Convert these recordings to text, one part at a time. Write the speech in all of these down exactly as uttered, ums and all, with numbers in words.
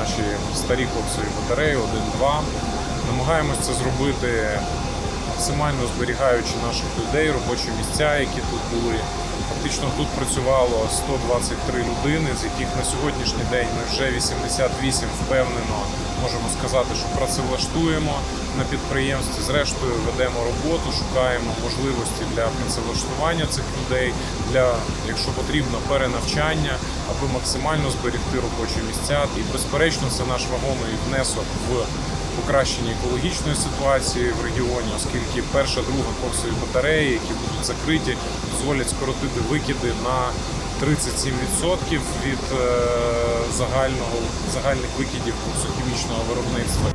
наші старі коксові батареї один-два. Намагаємося це зробити максимально зберігаючи наших людей, робочі місця, які тут були. Фактично тут працювало сто двадцять три людини, з яких на сьогоднішній день ми вже вісімдесят вісім впевнено можемо сказати, що працевлаштуємо на підприємстві. Зрештою ведемо роботу, шукаємо можливості для працевлаштування цих людей, для, якщо потрібно, перенавчання, аби максимально зберегти робочі місця. І, безперечно, це наш вагомий внесок в покращення екологічної ситуації в регіоні, оскільки перша, друга коксові батареї, які будуть закриті, дозволять скоротити викиди на тридцять сім відсотків від е, загального, загальних викидів коксохімічного виробництва.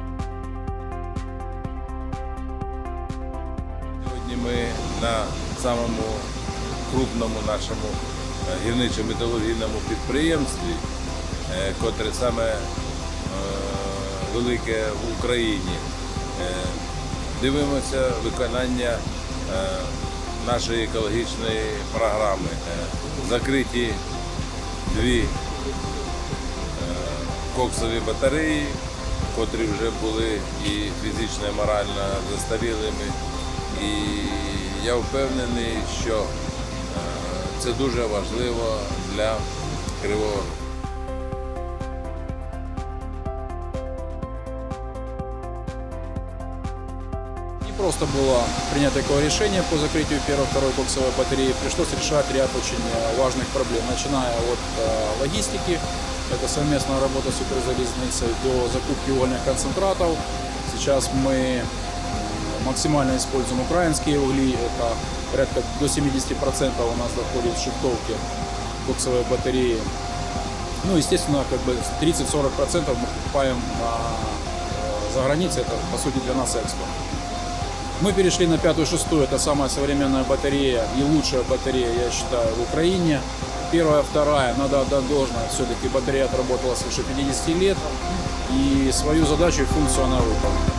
Сьогодні ми на самому крупному нашому гірничо-металургійному підприємстві, котре саме велике в Україні. Дивимося виконання нашої екологічної програми. Закриті дві коксові батареї, котрі вже були і фізично, і морально застарілими. І я впевнений, що це дуже важливо для Кривого Рогу. Просто было принято такое решение по закрытию первой и второй коксовой батареи. Пришлось решать ряд очень важных проблем, начиная от э, логистики, это совместная работа с Укрзалізницей, до закупки угольных концентратов. Сейчас мы максимально используем украинские угли, это порядка до семидесяти процентов у нас доходит в шифтовке коксовой батареи. Ну, естественно, как бы тридцать-сорок процентов мы покупаем на, э, за границей, это по сути для нас экспорт. Мы перешли на пятую, шестую, это самая современная батарея и лучшая батарея, я считаю, в Украине. Первая, вторая, надо отдать должное, все-таки батарея отработала свыше пятидесяти лет и свою задачу и функцию она выполнила.